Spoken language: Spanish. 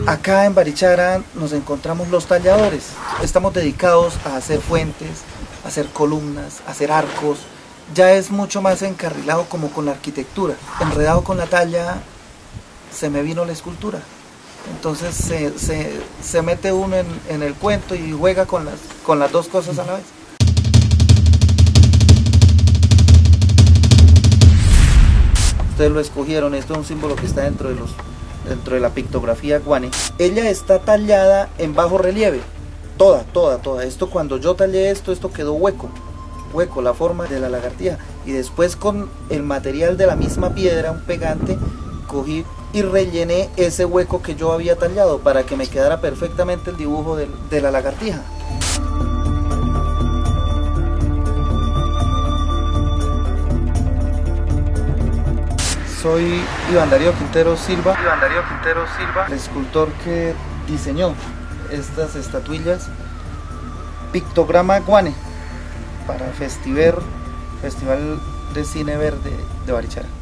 Acá en Barichara nos encontramos los talladores. Estamos dedicados a hacer fuentes, a hacer columnas, a hacer arcos. Ya es mucho más encarrilado como con la arquitectura. Enredado con la talla, se me vino la escultura. Entonces se mete uno en el cuento y juega con las dos cosas a la vez. Ustedes lo escogieron, esto es un símbolo que está dentro de la pictografía guane. Ella está tallada en bajo relieve, toda. Esto, cuando yo tallé esto quedó hueco, la forma de la lagartija. Y después con el material de la misma piedra, un pegante, cogí y rellené ese hueco que yo había tallado para que me quedara perfectamente el dibujo de la lagartija. Soy Iván Darío Quintero Silva, el escultor que diseñó estas estatuillas Pictograma Guane para Festival de Cine Verde de Barichara.